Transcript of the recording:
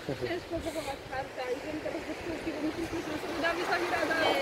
ciężko zachować kartę, a idziemy teraz do szkółki, bo myśleliśmy, że sobie damy sami radę.